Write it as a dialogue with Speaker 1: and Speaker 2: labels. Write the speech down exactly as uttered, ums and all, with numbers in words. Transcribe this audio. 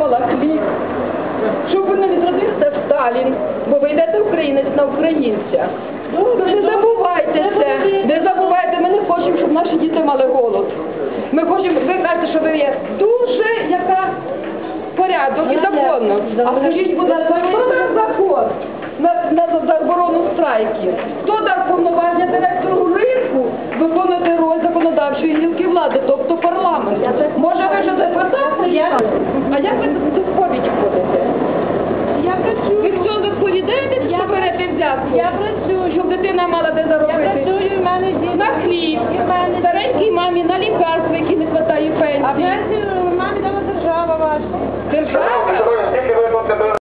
Speaker 1: мала хліб, щоб ви не відродився Сталін, бо ви йдете українець на українця. Не забувайтеся, не забувайте, ми не хочемо, щоб наші діти мали голод. Ми хочемо, ви кажете, що ви є дуже яка порядок і законно. А скажіть, будь ласка, хто дав закон на, на заборону страйків? Хто дав повноваження директору ринку виконувати роль законодавчої гілки влади, тобто парламент? Може ви вже депутати? А як ви до сповіді ходите?
Speaker 2: Я працюю.
Speaker 1: Ви всього відповідаєте, що берете взятку?
Speaker 2: Я працюю.
Speaker 1: Щоб дитина мала де
Speaker 2: Я
Speaker 1: заробити?
Speaker 2: працюю, в мене діти.
Speaker 1: На хліб,
Speaker 2: І в мене
Speaker 1: старенькій мамі, на лікарство, які не вистачає
Speaker 2: А
Speaker 1: пенсії.
Speaker 2: пенсію мамі дала держава ваша.
Speaker 1: Держава?